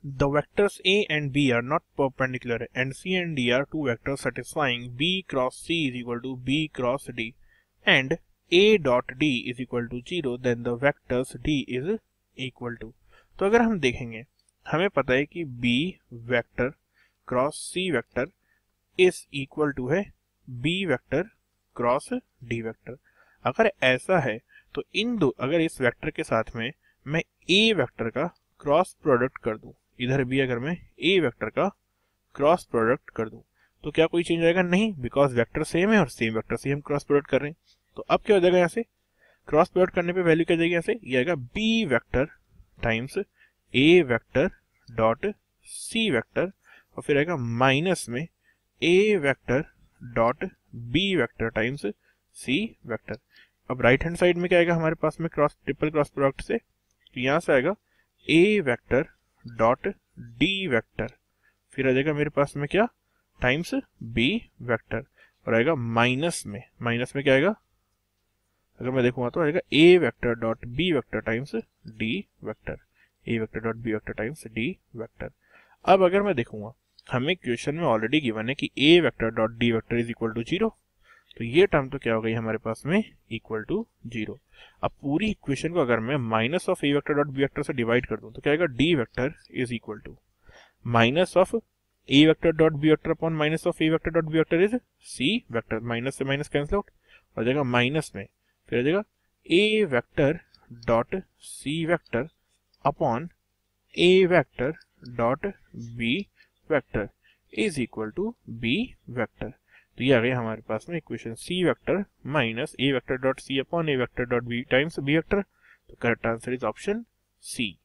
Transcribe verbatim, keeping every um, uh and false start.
The vectors A and B are not perpendicular and C and D are two vectors satisfying B cross C is equal to B cross D and A dot D is equal to zero, then the vectors D is equal to। तो अगर हम देखेंगे, हमें पता है कि B vector cross C vector is equal to है B vector cross D vector. अगर ऐसा है तो इन दो, अगर इस वेक्टर के साथ में मैं A वेक्टर का क्रॉस प्रोडक्ट कर दूं, इधर भी अगर मैं A वेक्टर का क्रॉस प्रोडक्ट कर दूं तो क्या कोई चेंज आएगा? नहीं, बिकॉज वेक्टर सेम है और सेम वेक्टर से हम क्रॉस प्रोडक्ट कर रहे हैं। तो अब क्या हो जाएगा, यहाँ से क्रॉस प्रोडक्ट करने पे वैल्यू क्या जाएगी, यहाँ से ये आएगा B vector times A vector dot C vector और फिर आएगा माइनस में A vector dot B vector times C vector. अब राइट हैंड साइड में क्या आएगा हमारे पास में क्रॉस ट्रिपल क्रॉस प्रोडक्ट से, तो यहाँ से आएगा A vector dot D vector, फिर आ जाएगा मेरे पास में क्या टाइम्स B वेक्टर और आएगा माइनस में, माइनस में क्या आएगा, अगर मैं देखूंगा तो आएगा A vector dot B vector times D vector, A vector dot B vector times D vector. अब अगर मैं देखूंगा, हमें क्वेश्चन में ऑलरेडी गिवन है कि A vector dot D vector is equal to zero, तो ये टर्म तो क्या हो गई हमारे पास में इक्वल टू जीरो। अब पूरी इक्वेशन को अगर मैं minus of A vector dot B vector से डिवाइड कर दूं तो क्या आएगा, D vector is equal to minus of A vector dot B vector upon minus of A vector dot B vector is C vector, minus से minus cancel out हो जाएगा minus में, फिर आ जाएगा A vector dot C vector upon A vector dot B vector is equal to B vector. तो ये आ गया हमारे पास में equation C vector minus A vector dot C upon A vector dot B times B vector. तो correct answer is option C.